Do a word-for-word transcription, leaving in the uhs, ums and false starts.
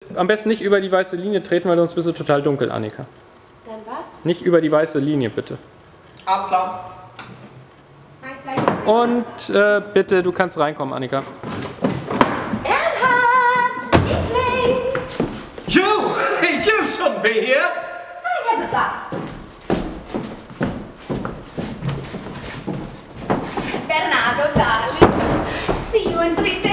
am besten nicht über die weiße Linie treten, weil sonst bist du total dunkel, Annika. Dann was? Nicht über die weiße Linie, bitte. Alles klar. Und äh, bitte, du kannst reinkommen, Annika. Bernhard! Liebling! You! You shouldn't be here! I have a bath. Bernardo, darling. See you in three days.